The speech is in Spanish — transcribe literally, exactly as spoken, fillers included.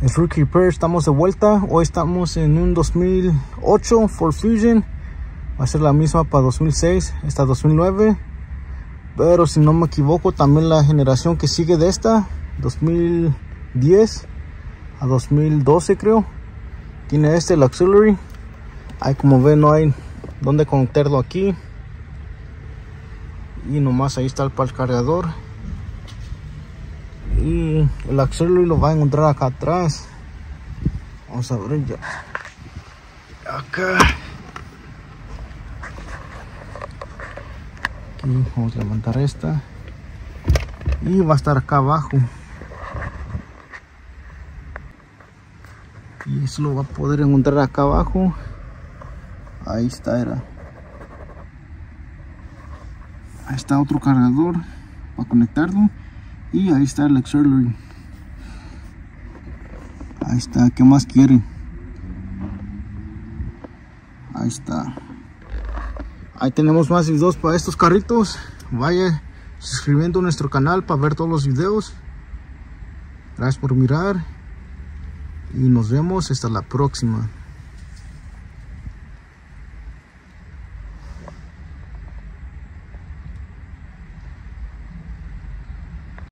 Es Rookie Repair, estamos de vuelta. Hoy estamos en un dos mil ocho Ford Fusion. Va a ser la misma para dos mil seis, esta dos mil nueve. Pero si no me equivoco, también la generación que sigue de esta, dos mil diez a dos mil doce creo. Tiene este, el auxiliary. Ahí como ven no hay donde conectarlo aquí. Y nomás ahí está el para el cargador. Y el auxiliary lo va a encontrar acá atrás. Vamos a abrir ya. Acá. Aquí vamos a levantar esta. Y va a estar acá abajo. Y eso lo va a poder encontrar acá abajo. Ahí está, era. Ahí está otro cargador para conectarlo. Y ahí está el auxiliary. Ahí está, ¿qué más quieren? Ahí está. Ahí tenemos más videos para estos carritos. Vaya suscribiendo a nuestro canal para ver todos los videos. Gracias por mirar. Y nos vemos hasta la próxima.